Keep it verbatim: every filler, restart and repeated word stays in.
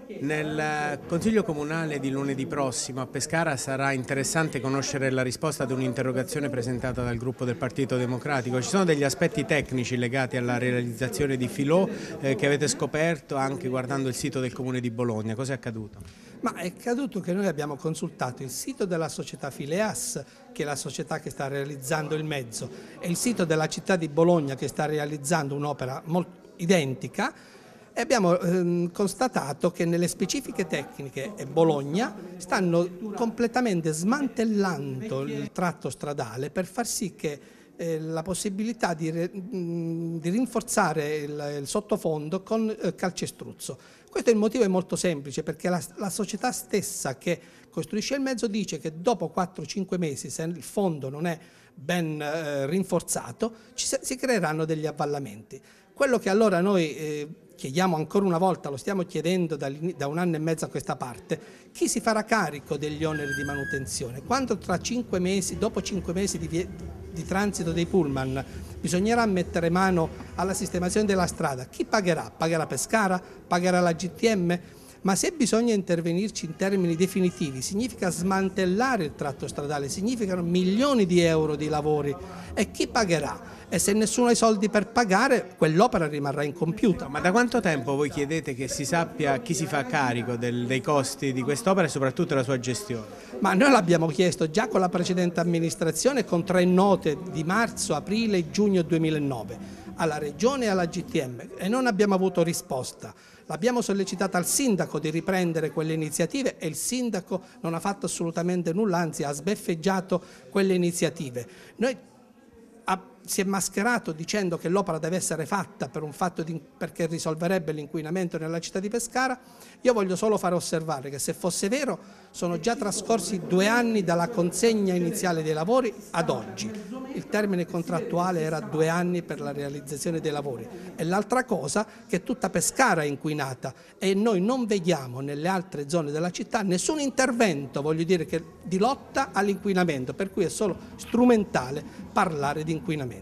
Nel Consiglio Comunale di lunedì prossimo a Pescara sarà interessante conoscere la risposta ad un'interrogazione presentata dal gruppo del Partito Democratico. Ci sono degli aspetti tecnici legati alla realizzazione di Filò eh, che avete scoperto anche guardando il sito del Comune di Bologna. Cosa è accaduto? Ma è accaduto che noi abbiamo consultato il sito della società Fileas, che è la società che sta realizzando il mezzo, e il sito della città di Bologna che sta realizzando un'opera molto identica, e abbiamo ehm, constatato che nelle specifiche tecniche Bologna stanno completamente smantellando il tratto stradale per far sì che eh, la possibilità di, mh, di rinforzare il, il sottofondo con eh, calcestruzzo. Questo il motivo è molto semplice, perché la, la società stessa che costruisce il mezzo dice che dopo quattro cinque mesi, se il fondo non è ben eh, rinforzato, ci, si creeranno degli avvallamenti. Quello che allora noi eh, chiediamo ancora una volta, lo stiamo chiedendo da, da un anno e mezzo a questa parte, chi si farà carico degli oneri di manutenzione? Quando tra cinque mesi, dopo cinque mesi di, di transito dei pullman, bisognerà mettere mano alla sistemazione della strada, chi pagherà? Pagherà Pescara? Pagherà la G T M? Ma se bisogna intervenirci in termini definitivi, significa smantellare il tratto stradale, significano milioni di euro di lavori, e chi pagherà? E se nessuno ha i soldi per pagare, quell'opera rimarrà incompiuta. Ma da quanto tempo voi chiedete che si sappia chi si fa carico del, dei costi di quest'opera e soprattutto della sua gestione? Ma noi l'abbiamo chiesto già con la precedente amministrazione, con tre note di marzo, aprile e giugno duemilanove, alla Regione e alla G T M, e non abbiamo avuto risposta. L'abbiamo sollecitata al sindaco di riprendere quelle iniziative e il sindaco non ha fatto assolutamente nulla, anzi ha sbeffeggiato quelle iniziative. Noi ha, si è mascherato dicendo che l'opera deve essere fatta per un fatto di, perché risolverebbe l'inquinamento nella città di Pescara. Io voglio solo fare osservare che se fosse vero sono già trascorsi due anni dalla consegna iniziale dei lavori ad oggi. Il termine contrattuale era due anni per la realizzazione dei lavori. E l'altra cosa che tutta Pescara è inquinata e noi non vediamo nelle altre zone della città nessun intervento, voglio dire, che, di lotta all'inquinamento, per cui è solo strumentale parlare di inquinamento.